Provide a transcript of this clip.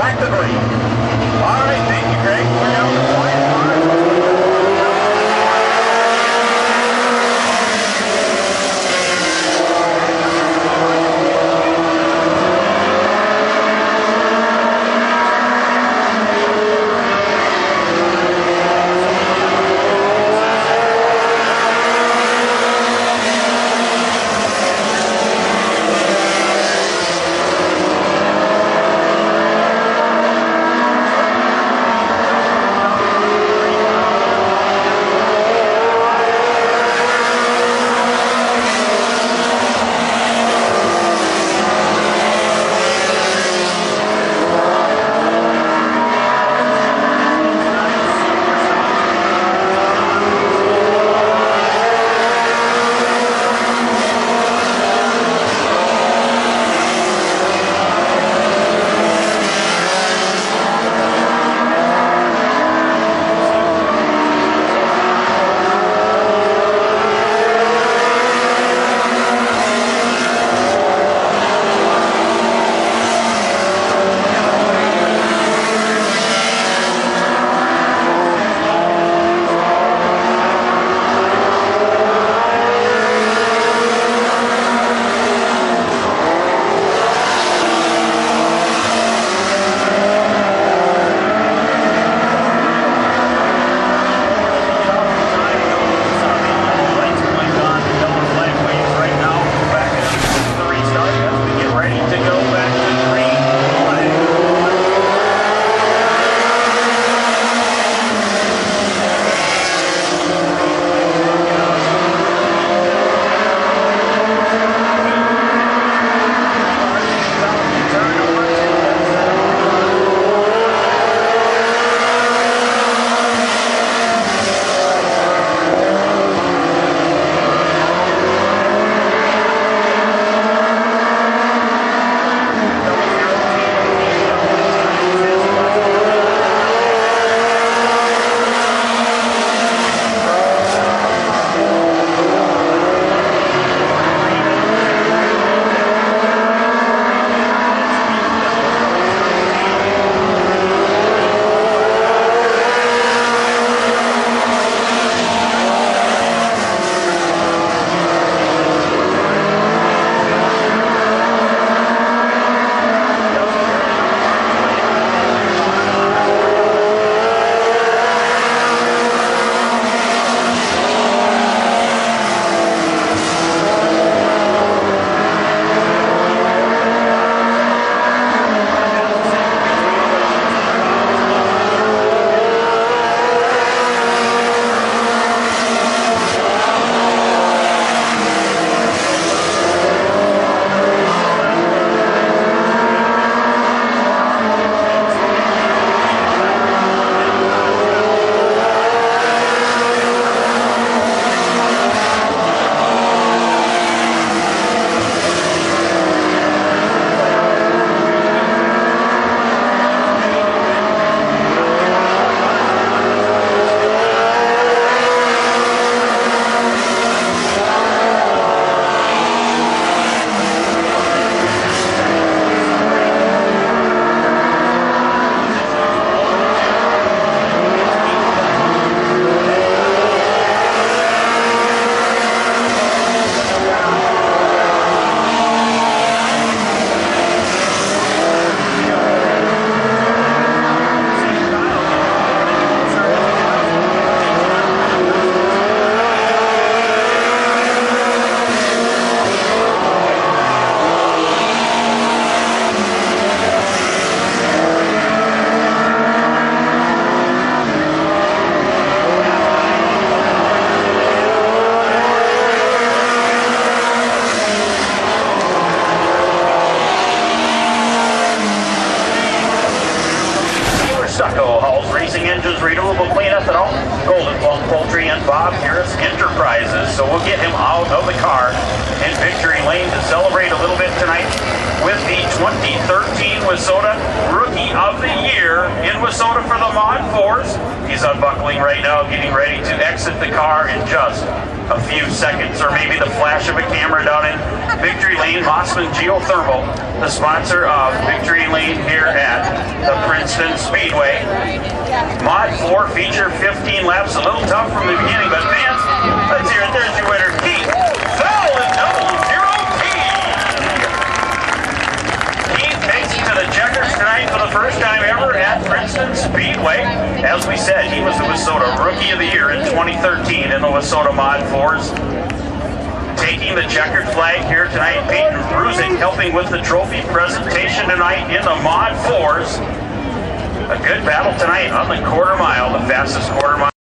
actively. All right, thank you, Greg. We're down to quiet cars. racing engines, renewable clean ethanol, Golden Plum Poultry, and Bob Harris Enterprises. So we'll get him out of the car in victory lane to celebrate a little bit tonight with the 2013 WISSOTA Rookie of the Year in WISSOTA for the Mod 4s. He's unbuckling right now, getting ready to exit the car in just a few seconds, or maybe the flash of a camera down in Victory Lane. Mossman Geothermal, the sponsor of Victory Lane here at the Princeton Speedway. Mod 4 feature 15 laps, a little tough from the beginning, but man, let's hear it. There's your winner, Keith Fell in 0-0P. Keith makes it to the checkers tonight for the first time ever at Princeton Speedway. As we said, he was the WISSOTA Rookie of the Year in 2013 in the WISSOTA Mod 4s. Taking the checkered flag here tonight, Peyton Ruzick helping with the trophy presentation tonight in the Mod 4s. A good battle tonight on the quarter mile, the fastest quarter mile.